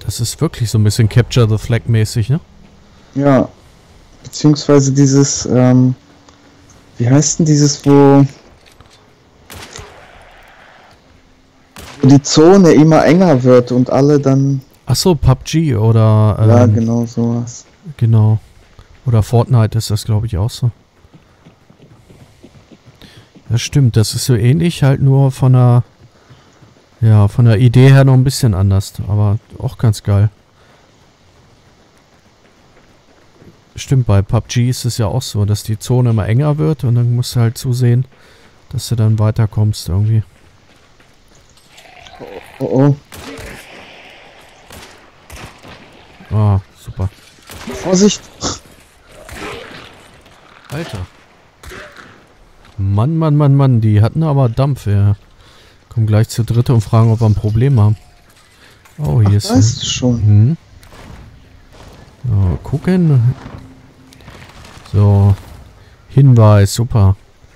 Das ist wirklich so ein bisschen Capture the Flag mäßig, ne? Ja. Beziehungsweise dieses, wie heißt denn dieses, wo die Zone immer enger wird und alle dann... Achso, PUBG oder... ja, genau sowas. Genau. Oder Fortnite ist das, glaube ich, auch so. Das stimmt, das ist so ähnlich, halt nur von der... Ja, von der Idee her noch ein bisschen anders, aber auch ganz geil. Stimmt, bei PUBG ist es ja auch so, dass die Zone immer enger wird und dann musst du halt zusehen, dass du dann weiterkommst irgendwie. Oh oh. Ah, super. Vorsicht! Alter. Mann, Mann, Mann, Mann, die hatten aber Dampf, ja. Kommen gleich zu dritte und fragen, ob wir ein Problem haben. Oh, hier ist... Weißt du schon. Hm. So, gucken. So. Hinweis, super.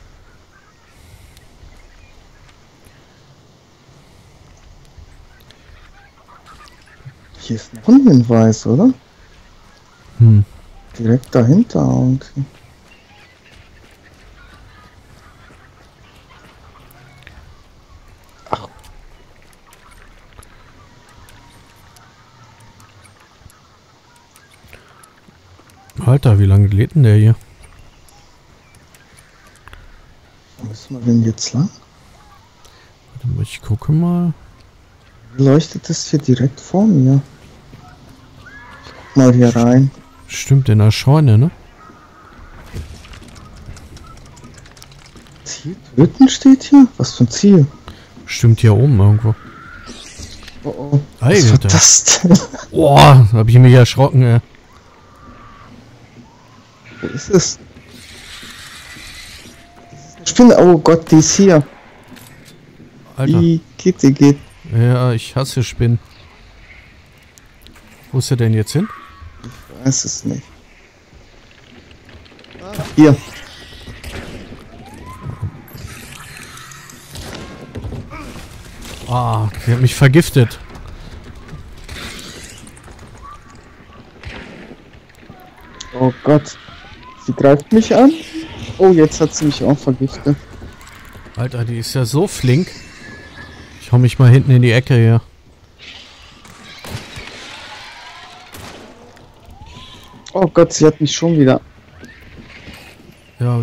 Hier ist noch ein Hinweis, oder? Hm. Direkt dahinter irgendwie. Ach. Alter, wie lange lädt denn der hier? Wo müssen wir denn jetzt lang? Warte mal, ich gucke mal. Leuchtet es hier direkt vor mir? Ich guck mal hier rein. Stimmt, in der Scheune, ne? Ziel töten steht hier? Was für ein Ziel? Stimmt, hier oben irgendwo. Oh oh. Alter. Was war das denn? Boah, da hab ich mich erschrocken, ey. Wo ist es? Das ist eine Spinne. Oh Gott, die ist hier. Alter. Die geht. Ja, ich hasse Spinnen. Wo ist er denn jetzt hin? Ich weiß es nicht. Hier. Ah, die hat mich vergiftet. Oh Gott. Sie greift mich an. Oh, jetzt hat sie mich auch vergiftet. Alter, die ist ja so flink. Ich hau mich mal hinten in die Ecke hier. Oh Gott, sie hat mich schon wieder. Ja,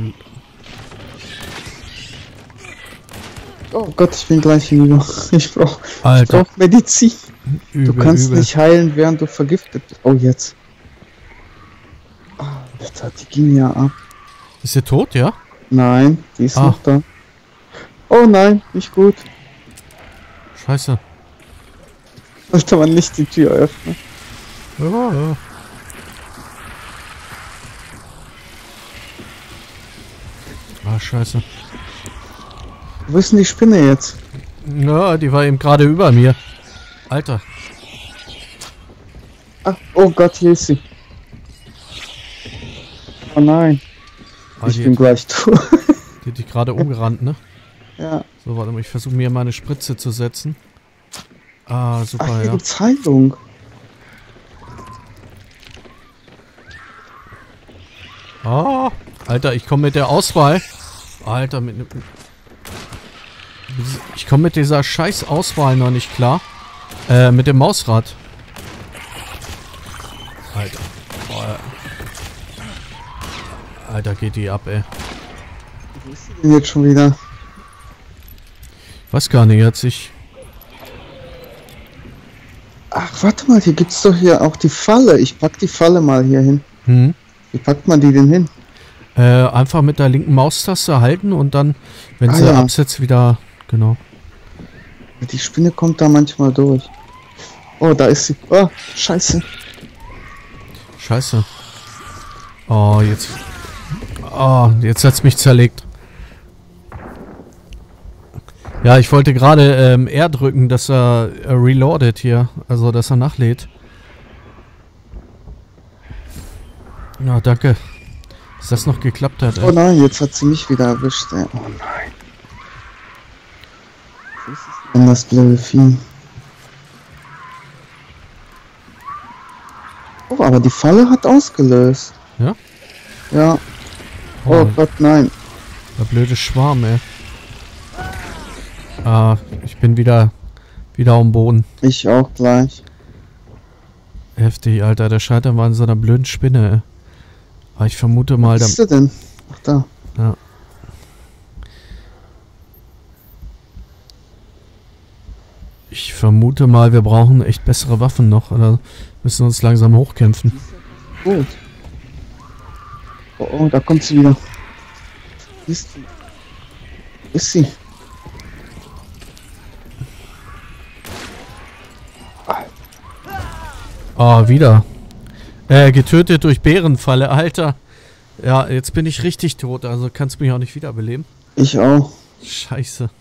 Oh Gott, ich bin gleich hinüber. Ich brauch Alter. Medizin. Übel, Du kannst übel. nicht heilen, während du vergiftet bist. Oh, jetzt. Oh, Alter, die ging ja ab. Ist sie tot, ja? Nein, die ist Ah. noch da. Oh nein, nicht gut. Scheiße. Sollte man nicht die Tür öffnen. Ja, ja. Ah, scheiße. Wo ist denn die Spinne jetzt? Ja, die war eben gerade über mir. Alter. Ach, oh Gott, hier ist sie. Oh nein, Ah, ich die, bin gleich tot. die hat dich gerade umgerannt, ne? Ja. So, warte mal, ich versuche mir meine Spritze zu setzen. Ah, super, Ach, hier ja. gibt's Heilung. Ah, Alter, ich komme mit der Auswahl. Alter, ich komme mit dieser scheiß Auswahl noch nicht klar. Mit dem Mausrad. Alter. Boah. Alter, geht die ab, ey. Wo ist sie denn jetzt schon wieder? Ich weiß gar nicht, jetzt ich... Ach, warte mal, hier gibt's doch hier auch die Falle. Ich pack die Falle mal hier hin. Hm? Wie packt man die denn hin? Einfach mit der linken Maustaste halten und dann, wenn sie ja. absetzt, wieder... Genau. Die Spinne kommt da manchmal durch. Oh, da ist sie. Oh, scheiße. Scheiße. Oh, jetzt... Oh, jetzt hat's mich zerlegt. Ja, ich wollte gerade R drücken, dass er reloadet hier. Also, dass er nachlädt. Ja, danke. Dass das noch geklappt hat, ey. Oh nein, jetzt hat sie mich wieder erwischt. Ey. Oh nein. Was ist denn das blöde Vieh? Oh, aber die Falle hat ausgelöst. Ja? Ja. Oh, Oh, Gott, nein. der blöde Schwarm, ey. Ah, ich bin wieder am Boden. Ich auch gleich. Heftig, Alter. Der Scheiter war in so einer blöden Spinne, ey. Aber ich vermute mal... Was ist du denn? Ach, da. Ja. Ich vermute mal, wir brauchen echt bessere Waffen noch. Oder müssen uns langsam hochkämpfen. Gut. Oh, oh, da kommt sie wieder. Ist sie? Ist sie? Ah, wieder. Getötet durch Bärenfalle, Alter. Ja, jetzt bin ich richtig tot. Also kannst du mich auch nicht wiederbeleben. Ich auch. Scheiße.